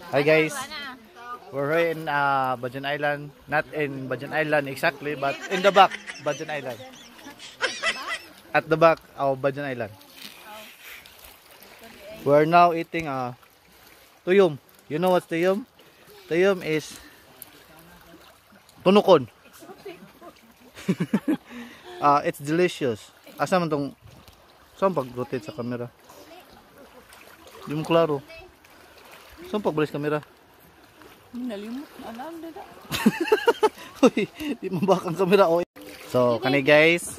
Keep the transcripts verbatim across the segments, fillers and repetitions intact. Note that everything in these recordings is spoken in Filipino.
Hi guys, we're here in uh, Bajan Island. Not in Bajan Island exactly, but in the back, Bajan Island. At the back of Bajan Island. We're now eating uh, tuyom. You know what's tuyom? Tuyom is tunukon. uh, it's delicious. Asa man tong saan pag-rotate sa camera? Di mo klaro. Saan pag-balis camera? Nalimut. Alam dito. Uy, di mo bakang camera. Oh. So, kani guys.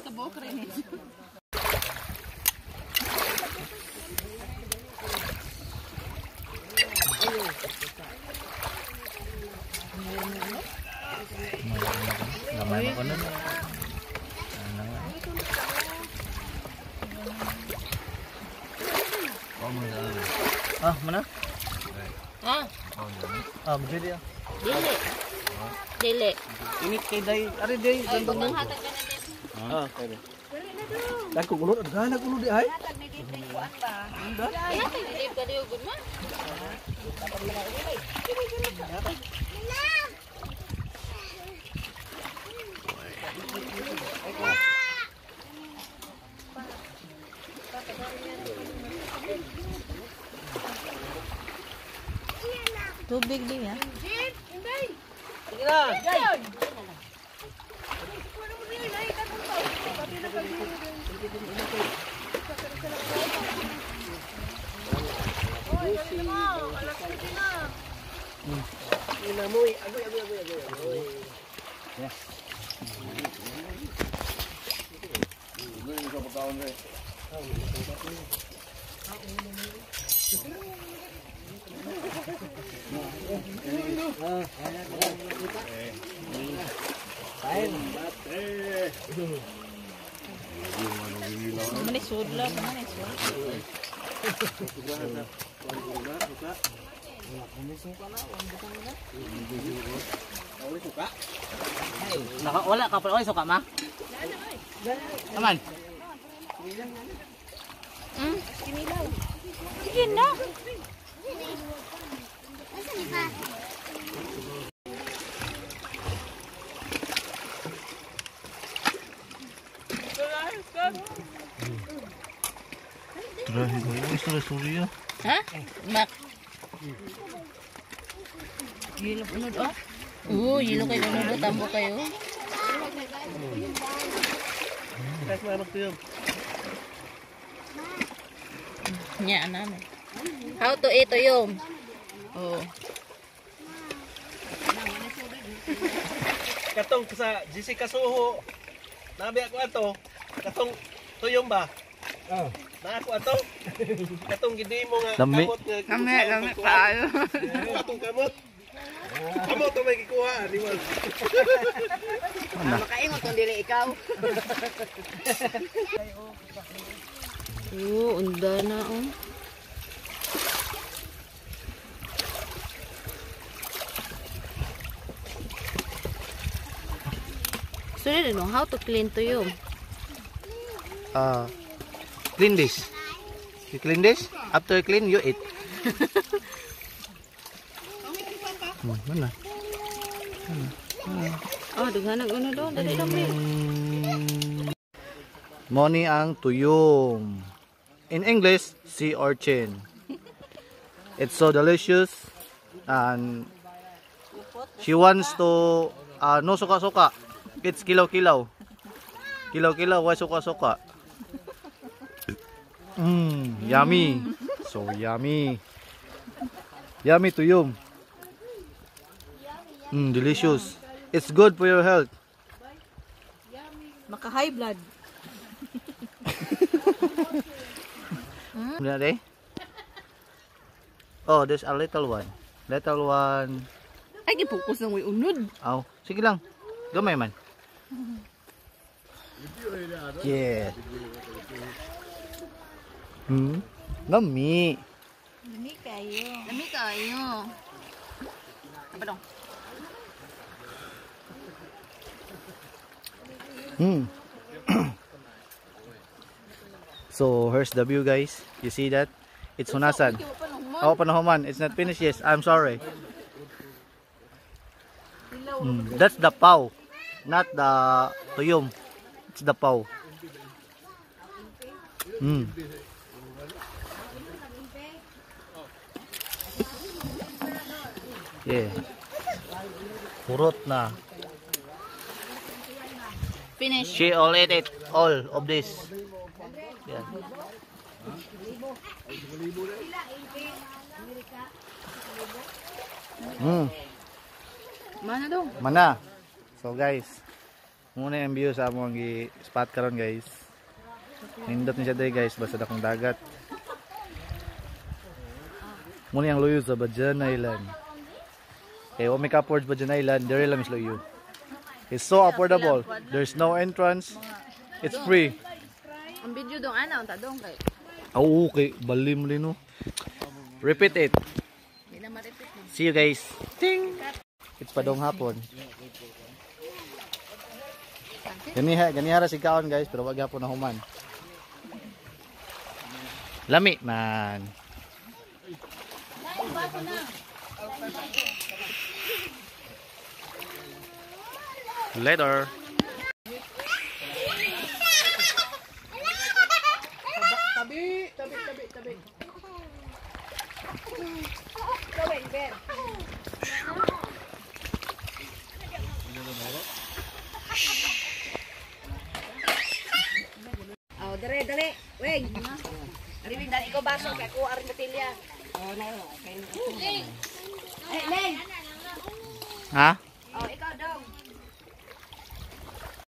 Gamay mo ko nun. Ah, mana? Ah, Ah, magdili ah. dili. Dili. Init kay day, ari day, gandang mo. Hatag ka na din. Ah, kaya. Dahil kung ulod, gana kung ulod ay. Hatag ni dito kuan ba? Ay, hatag ni dito ka diyo gud man. Tubig din ya. Sige na. Inamoy, agoy, agoy, agoy, agoy. Yes. Manis sudla, manis sudla. Naka wala ka pala, suka ma? Naman. Hmm, kinilaw. Sige na. Terakhir ini sudah surya. Ha? Mak. Yelo unod oh. Oo, yelo kayo unod tambo kayo. Kasih mana tuyom? Nya namin. How to eat yung? Oh. Katong sa Jessica Soho. Nabi ako ato. Katong tuyong ba? Oh. Na ako ato. Katong gidi mo nga Lami. kamot nga. Kami, kami tayo. Katong kamot. Kamot to may kikuha, di mo. Makaingot kung dili ikaw. Oo, unda na oh. So, I don't know how to clean to you. Uh, clean this. You clean this. After you clean, you eat. Hmm, mana? Oh, dughanag ano doon, dali lang ni. Moni ang tuyom. In English, sea urchin. It's so delicious, and she wants to uh, no suka-suka. It's kilaw-kilaw. Kilaw-kilaw, why suka-suka? Mmm, yummy. So yummy. Yummy tuyom. Mmm, delicious. It's good for your health. Maka high blood. Hmm? Day? Oh, there's a little one. Little one. Ay, gipokus ng way unod. Oh, sige lang. Gamay man. Yeah. Hmm? Lami. Lami kayo. Lami kayo. Apa dong? Hmm. So, here's the view guys. You see that? It's Hunasan. Oh, panahuman. It's not finished. Yes, I'm sorry. Mm, that's the pau, not the tuyom. It's the pau. Mm. Yeah. Purot na. Finish. She all ate it, all of this. Yeah. Mm. Mana dong? Mana? So guys, muna yung view sa among spot karon guys. Nindot ni siya day guys, basta dakong dagat. Muna yung luyo sa Bajan Island. Okay, when we upwards Bajan Island, there lang is luyo. It's so affordable. There's no entrance. It's free. Ang video dong ana unta dong kay. Oh, okay. Balim rin no. Repeat it. Di na ma-repeat. See you guys. Ting. It's padong hapon. Ganiha, ganihara si kaon guys, pero wag hapon na human. Lami man. Later. Tabi, tabi, tabi, tabi. Oh, dali, dali. Wait. Aribig dali ko baso kay ko aring batilya. Oh, na yo. Eh, Leng. Ha?